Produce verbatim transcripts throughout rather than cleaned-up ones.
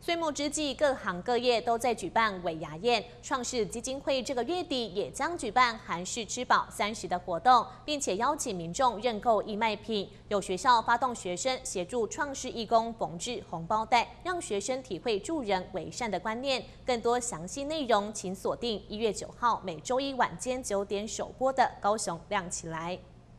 岁末之际，各行各业都在举办尾牙宴。创世基金会这个月底也将举办韩式吃饱三十的活动，并且邀请民众认购义卖品。有学校发动学生协助创世义工缝制红包袋，让学生体会助人为善的观念。更多详细内容，请锁定一月九号每周一晚间九点首播的《高雄亮起来》。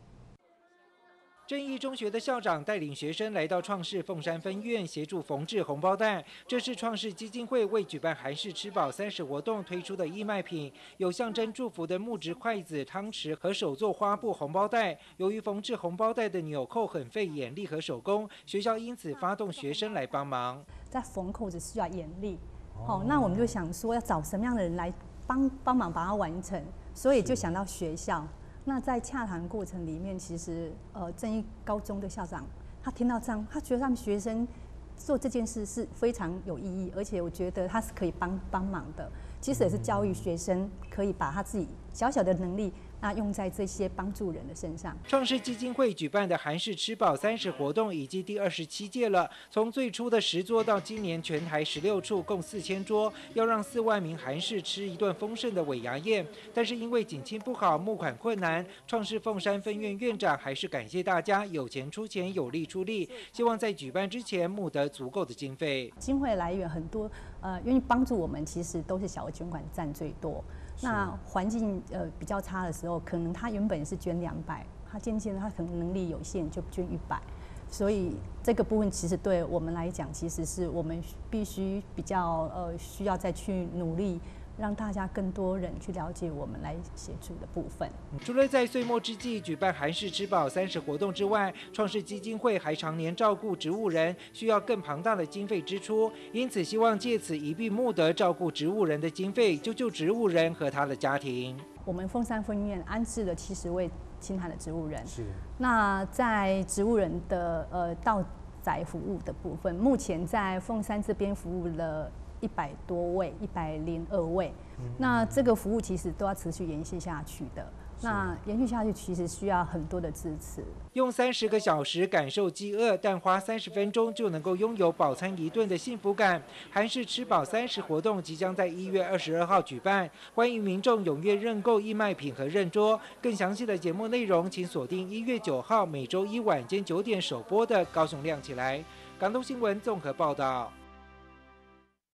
正义中学的校长带领学生来到创世凤山分院协助缝制红包袋，这是创世基金会为举办韩式吃饱三十活动推出的义卖品，有象征祝福的木质筷子、汤匙和手做花布红包袋。由于缝制红包袋的纽扣很费眼力和手工，学校因此发动学生来帮忙。 在缝扣子需要眼力，哦，那我们就想说要找什么样的人来帮帮忙把它完成，所以就想到学校。那在洽谈过程里面，其实呃正义高中的校长他听到这样，他觉得他们学生做这件事是非常有意义，而且我觉得他是可以帮帮忙的。其实也是教育学生可以把他自己小小的能力，那用在这些帮助人的身上。 创世基金会举办的韩式吃饱三十活动已经第二十七届了，从最初的十桌到今年全台十六处，共四千桌，要让四万名韩式吃一顿丰盛的尾牙宴。但是因为景气不好，募款困难，创世凤山分院院长还是感谢大家有钱出钱，有力出力，希望在举办之前募得足够的经费。 经费来源很多，呃，愿意帮助我们，其实都是小额捐款占最多。那环境呃比较差的时候，可能他原本是捐两百，他渐渐的他可能能力有限，就捐一百。所以这个部分其实对我们来讲，其实是我们必须比较呃需要再去努力，让大家更多人去了解我们来协助的部分。 除了在岁末之际举办韩式吃饱三十活动之外，创世基金会还常年照顾植物人，需要更庞大的经费支出，因此希望借此一并募得照顾植物人的经费，救救植物人和他的家庭。 我们凤山分院安置了七十位清寒的植物人， 是。 那在植物人的呃到宅服务的部分，目前在凤山这边服务了一百多位，一百零二位。那这个服务其实都要持续延续下去的。那延续下去其实需要很多的支持。 用三十个小时感受饥饿，但花三十分钟就能够拥有饱餐一顿的幸福感。韩式吃饱三十活动即将在一月二十二号举办，欢迎民众踊跃认购义卖品和认桌。更详细的节目内容，请锁定一月九号每周一晚间九点首播的《高雄亮起来》。港东新闻综合报道。